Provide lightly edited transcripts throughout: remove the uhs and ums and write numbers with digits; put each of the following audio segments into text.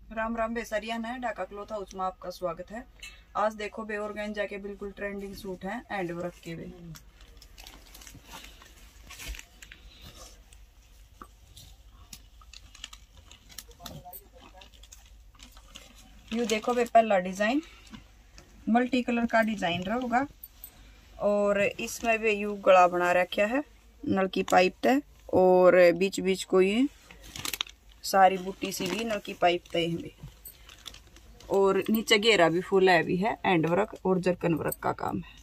राम राम बेसरिया है Dhaka cloth house में आपका स्वागत है। आज देखो बे ऑर्गेन्जा के बिल्कुल ट्रेंडिंग सूट हैं एंड वर्क के वे। यू देखो बे पहला डिजाइन मल्टी कलर का डिजाइन रहेगा और इसमें भी यू गला बना रखा है नल की पाइप तय और बीच बीच को ये सारी बूटी सी भी नल की पाइप तय है और नीचे घेरा भी फुल है भी है एंड वर्क और जरकन वर्क का काम है।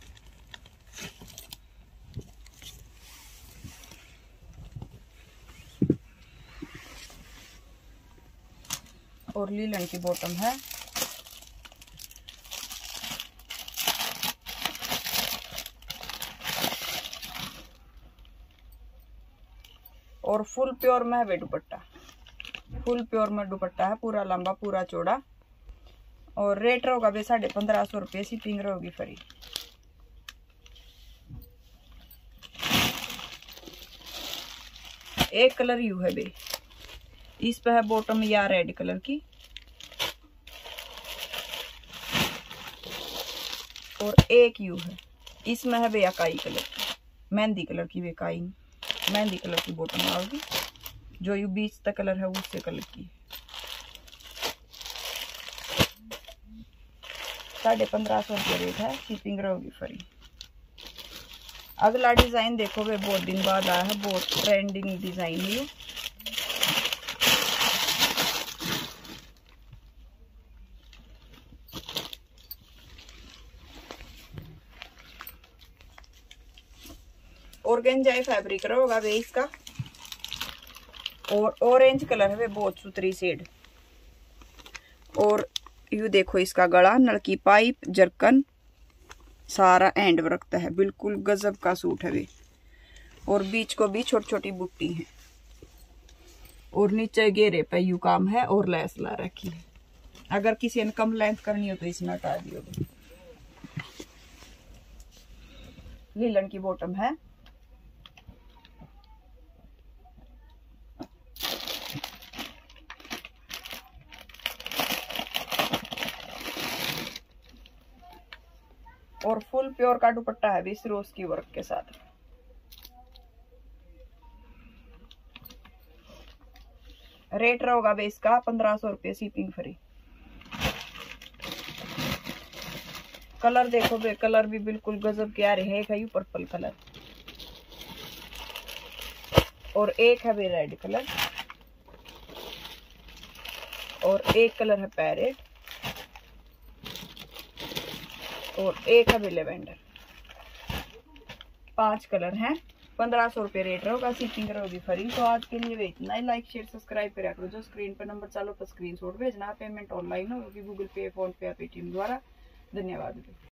और लीलन की बॉटम है और फुल प्योर में है दुपट्टा, फुल प्योर में दुपट्टा है, पूरा लंबा पूरा चौड़ा और रेट रहेगा बे 1550 रुपये, शिपिंग रहेगी फ्री। एक कलर यू है बे, इस पे है बॉटम या रेड कलर की और एक यू है, इसमें है भैया काई कलर की, मेहंदी कलर की वे काई मेहंदी कलर की बॉटम आओगी। जो यू बीच तक कलर है उससे कलर की 1550 रुपये रेट है, शिपिंग रहेगी फ्री। अगला डिजाइन देखो वे बहुत दिन बाद आया है, बहुत ट्रेंडिंग डिजाइन है। ऑर्गेन्जा फैब्रिक रहेगा वे इसका और ऑरेंज कलर है वे बहुत सुथरी शेड। और यू देखो इसका गला नलकी पाइप जरकन सारा एंड वर्क है, बिल्कुल गजब का सूट है वे और बीच को भी छोटी छोटी बुट्टी है और नीचे घेरे पे यू काम है और लेस ला रखी है। अगर किसी ने कम लेंथ करनी हो तो इसमें हटा दियो। लीलन की बॉटम है और फुल प्योर का दुपट्टा है भी रोज की वर्क के साथ। रेट रहेगा बे इसका 1500 रुपये, शिपिंग फ्री। कलर देखो बे, कलर भी बिल्कुल गजब के आ रहे हैं। एक है यू पर्पल कलर और एक है बे रेड कलर और एक कलर है पैरेट और एक है बे लेवेंडर। 5 कलर हैं, 1500 रुपये रेट रहेगा, शिपिंग रहेगी फ्री। तो आज के लिए वे इतना ही। लाइक शेयर सब्सक्राइब करा करो। जो स्क्रीन पर नंबर चालो पर स्क्रीनशॉट भेजना, पेमेंट ऑनलाइन होगी गूगल पे, फोन पे या पेटीएम द्वारा। धन्यवाद।